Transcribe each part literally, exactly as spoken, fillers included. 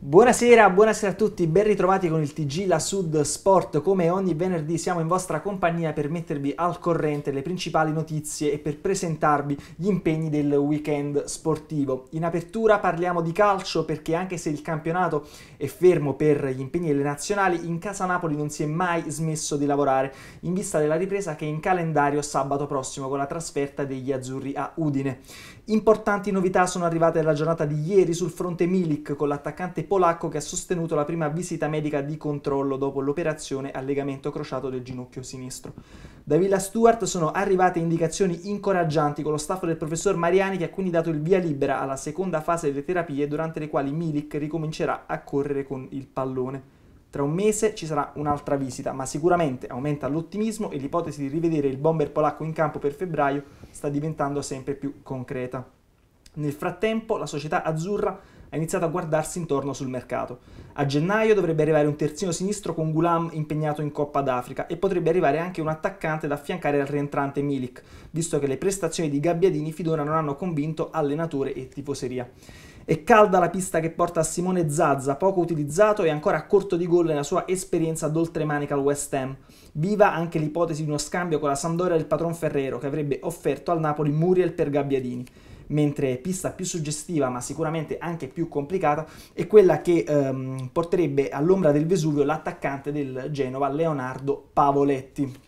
Buonasera, buonasera a tutti, ben ritrovati con il T G La Sud Sport. Come ogni venerdì siamo in vostra compagnia per mettervi al corrente le principali notizie e per presentarvi gli impegni del weekend sportivo. In apertura parliamo di calcio perché anche se il campionato è fermo per gli impegni delle nazionali, in casa Napoli non si è mai smesso di lavorare in vista della ripresa che è in calendario sabato prossimo con la trasferta degli azzurri a Udine. Importanti novità sono arrivate nella giornata di ieri sul fronte Milik con l'attaccante polacco che ha sostenuto la prima visita medica di controllo dopo l'operazione al legamento crociato del ginocchio sinistro. Da Villa Stuart sono arrivate indicazioni incoraggianti con lo staff del professor Mariani che ha quindi dato il via libera alla seconda fase delle terapie durante le quali Milik ricomincerà a correre con il pallone. Tra un mese ci sarà un'altra visita, ma sicuramente aumenta l'ottimismo e l'ipotesi di rivedere il bomber polacco in campo per febbraio sta diventando sempre più concreta. Nel frattempo la società azzurra ha iniziato a guardarsi intorno sul mercato. A gennaio dovrebbe arrivare un terzino sinistro con Gulam impegnato in Coppa d'Africa e potrebbe arrivare anche un attaccante da affiancare al rientrante Milik, visto che le prestazioni di Gabbiadini finora non hanno convinto allenatore e tifoseria. È calda la pista che porta a Simone Zaza, poco utilizzato e ancora a corto di gol nella sua esperienza d'oltremanica al West Ham. Viva anche l'ipotesi di uno scambio con la Sampdoria del patron Ferrero, che avrebbe offerto al Napoli Muriel per Gabbiadini. Mentre pista più suggestiva, ma sicuramente anche più complicata, è quella che ehm, porterebbe all'ombra del Vesuvio l'attaccante del Genova, Leonardo Pavoletti.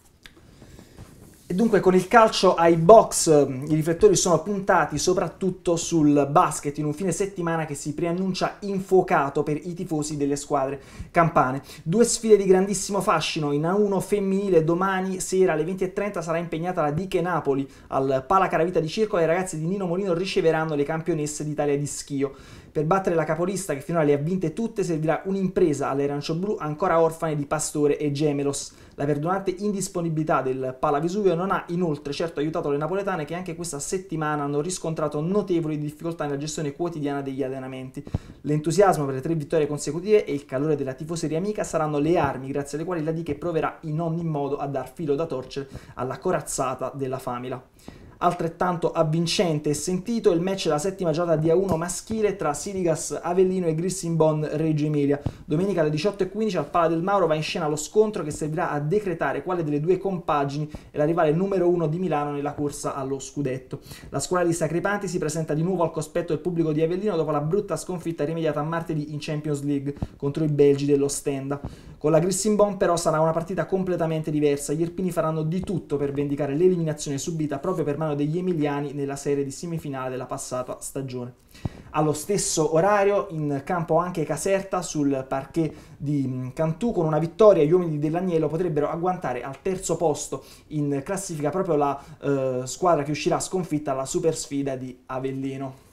E dunque con il calcio ai box i riflettori sono puntati soprattutto sul basket in un fine settimana che si preannuncia infuocato per i tifosi delle squadre campane. Due sfide di grandissimo fascino. In A uno femminile domani sera alle venti e trenta sarà impegnata la Diche Napoli al Pala Caravita di Circolo e i ragazzi di Nino Molino riceveranno le campionesse d'Italia di schio. Per battere la capolista, che finora le ha vinte tutte, servirà un'impresa alle arancioblu ancora orfane di Pastore e Gemelos. La perdurante indisponibilità del Pala Vesuvio non ha inoltre certo aiutato le napoletane che anche questa settimana hanno riscontrato notevoli difficoltà nella gestione quotidiana degli allenamenti. L'entusiasmo per le tre vittorie consecutive e il calore della tifoseria amica saranno le armi grazie alle quali la Diche proverà in ogni modo a dar filo da torcere alla corazzata della Famila. Altrettanto avvincente e sentito il match della settima giornata di A uno maschile tra Siligas Avellino e Grissinbon Reggio Emilia. Domenica alle diciotto e quindici al Pala del Mauro va in scena lo scontro che servirà a decretare quale delle due compagini è la rivale numero uno di Milano nella corsa allo scudetto. La squadra di Sacripanti si presenta di nuovo al cospetto del pubblico di Avellino dopo la brutta sconfitta rimediata martedì in Champions League contro i belgi dell'Ostenda. Con la Grissinbon però sarà una partita completamente diversa. Gli irpini faranno di tutto per vendicare l'eliminazione subita proprio per mano degli emiliani nella serie di semifinale della passata stagione. Allo stesso orario in campo anche Caserta sul parquet di Cantù con una vittoria gli uomini dell'Agnello potrebbero agguantare al terzo posto in classifica proprio la eh, squadra che uscirà sconfitta alla super sfida di Avellino.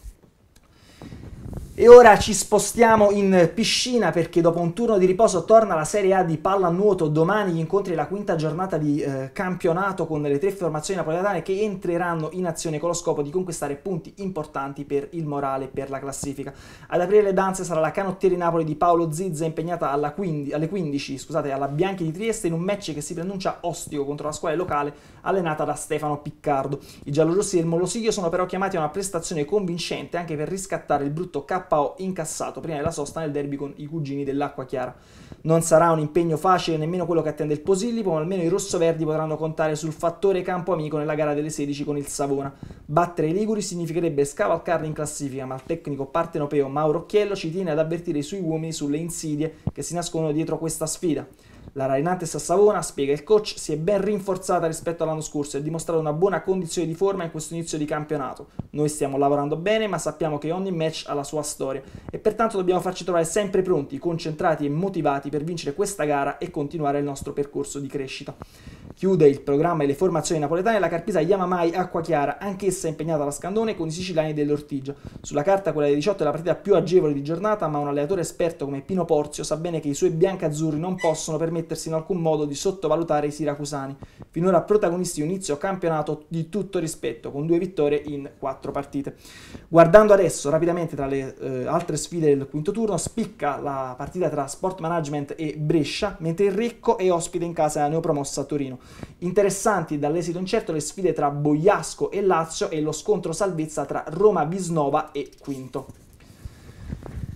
E ora ci spostiamo in piscina perché dopo un turno di riposo torna la Serie A di pallanuoto. Domani gli incontri la quinta giornata di eh, campionato con le tre formazioni napoletane che entreranno in azione con lo scopo di conquistare punti importanti per il morale e per la classifica. Ad aprire le danze sarà la Canottieri Napoli di Paolo Zizza impegnata alla quindici, alle quindici scusate, alla Bianchi di Trieste in un match che si preannuncia ostico contro la squadra locale allenata da Stefano Piccardo. I giallorossi del Molosio sono però chiamati a una prestazione convincente anche per riscattare il brutto K O incassato prima della sosta nel derby con i cugini dell'Acqua Chiara. Non sarà un impegno facile nemmeno quello che attende il Posillipo, ma almeno i rossoverdi potranno contare sul fattore campo amico nella gara delle sedici con il Savona. Battere i liguri significherebbe scavalcarli in classifica, ma il tecnico partenopeo Mauro Occhiello ci tiene ad avvertire i suoi uomini sulle insidie che si nascondono dietro questa sfida. La Rainantes a Savona, spiega il coach, si è ben rinforzata rispetto all'anno scorso e ha dimostrato una buona condizione di forma in questo inizio di campionato. Noi stiamo lavorando bene, ma sappiamo che ogni match ha la sua storia e pertanto dobbiamo farci trovare sempre pronti, concentrati e motivati per vincere questa gara e continuare il nostro percorso di crescita. Chiude il programma e le formazioni napoletane la carpisa Yamamai Acqua Chiara, anch'essa impegnata alla Scandone con i siciliani dell'Ortigia. Sulla carta quella delle diciotto è la partita più agevole di giornata, ma un allenatore esperto come Pino Porzio sa bene che i suoi biancazzurri non possono permettersi in alcun modo di sottovalutare i siracusani, finora protagonisti di un inizio campionato di tutto rispetto, con due vittorie in quattro partite. Guardando adesso rapidamente tra le eh, altre sfide del quinto turno, spicca la partita tra Sport Management e Brescia, mentre il Recco è ospite in casa della neopromossa Torino. Interessanti dall'esito incerto le sfide tra Bogliasco e Lazio e lo scontro salvezza tra Roma Visnova e Quinto.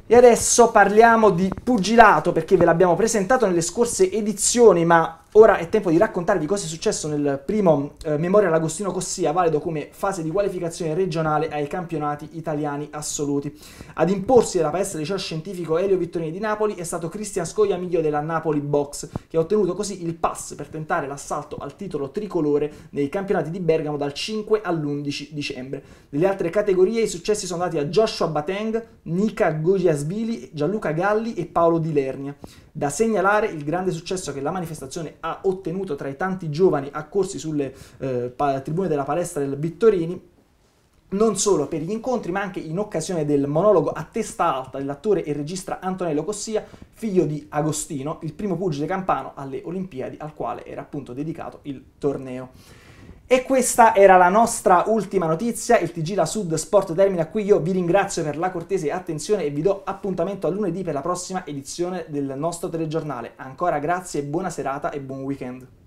E adesso parliamo di pugilato, perché ve l'abbiamo presentato nelle scorse edizioni, ma ora è tempo di raccontarvi cosa è successo nel primo eh, Memorial Agostino Cossia, valido come fase di qualificazione regionale ai campionati italiani assoluti. Ad imporsi della palestra del liceo scientifico Elio Vittorini di Napoli è stato Cristian Scogliamiglio della Napoli Box, che ha ottenuto così il pass per tentare l'assalto al titolo tricolore nei campionati di Bergamo dal cinque all'undici dicembre. Nelle altre categorie i successi sono dati a Joshua Bateng, Nika Gogiasvili, Gianluca Galli e Paolo Di Lernia. Da segnalare il grande successo che la manifestazione ha ottenuto tra i tanti giovani accorsi sulle eh, tribune della palestra del Vittorini, non solo per gli incontri ma anche in occasione del monologo a testa alta dell'attore e regista Antonello Cossia, figlio di Agostino, il primo pugile campano alle Olimpiadi, al quale era appunto dedicato il torneo. E questa era la nostra ultima notizia. Il T G La Sud Sport termina qui. Io vi ringrazio per la cortese attenzione e vi do appuntamento a lunedì per la prossima edizione del nostro telegiornale. Ancora grazie, buona serata e buon weekend.